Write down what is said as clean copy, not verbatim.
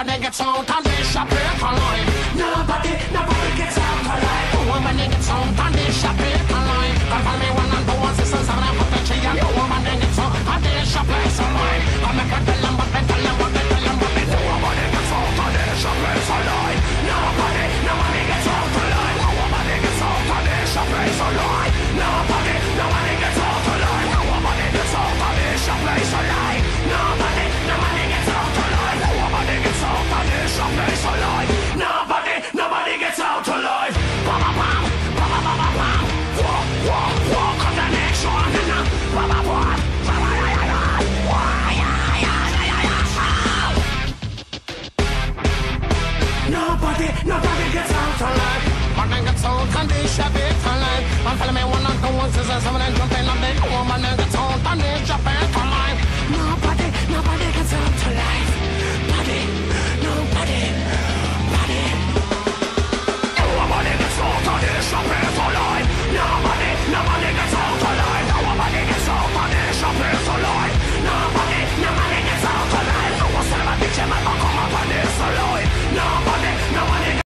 Nobody gets out on this paper line. Nobody gets out alive. Nobody gets out on this paper line. Come follow me one and two, one sisters, seven and put the tree and nobody gets out on this place alive. Come and put the lumber, put the lumber, put the lumber, put the nobody gets out on this place alive. Nobody gets out alive. Nobody gets out on this place alive. Nobody gets out alive. Nobody gets out on this place alive. Nobody gets out alive. Nobody gets out on this place alive. Nobody gets out alive. Bam bam, bam bam bam bam. Walk on the next one. Bam bam bam. Nobody gets out alive. Nobody gets out on this paper line. And follow me one and two, one sisters, seven and jumping on the woman and gets out on this paper line. Nobody gets out alive.